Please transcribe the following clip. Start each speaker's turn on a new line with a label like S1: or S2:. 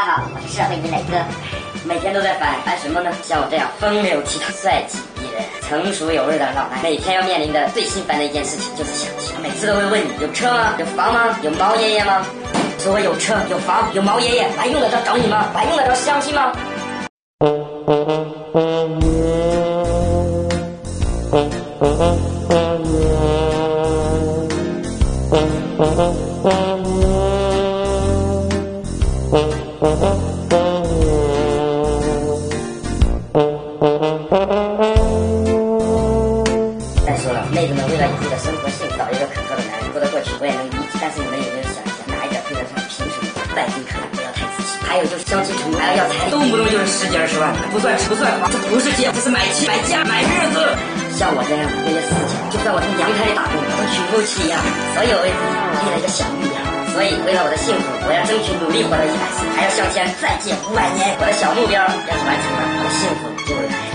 S1: 家好，我是社会你磊哥，每天都在烦什么呢？像我这样风流倜傥、帅气逼人、成熟有味的老男，每天要面临的最心烦的一件事情就是相亲。每次都会问你有车吗？有房吗？有毛爷爷吗？说我有车有房有毛爷爷，我还用得着找你吗？我还用得着相亲吗？再说了，妹子们为了以后的生活幸福，找一个可靠的男人说得过去，我也能理解。但是你们有没有想一想，哪一点配得上凭什么？外形看不要太仔细。还有就是相亲成功还要彩礼，动不动就是10几20万，不算吃不算花，这不是结，这是买妻买家买日子。像我这样月月4千，就算我从阳台里打工，我都娶不起呀。所以我为自己配了一个小玉呀。所以为了我的幸福，我要争取努力活到100岁，还要向前再借500年。我的小目标要是完成了，我的幸福就会来。